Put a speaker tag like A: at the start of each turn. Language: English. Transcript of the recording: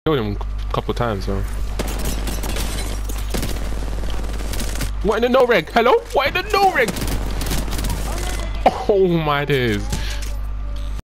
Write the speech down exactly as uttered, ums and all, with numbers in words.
A: Killed him a couple times, though. What in the no reg? Hello? What in the no reg? Oh my days.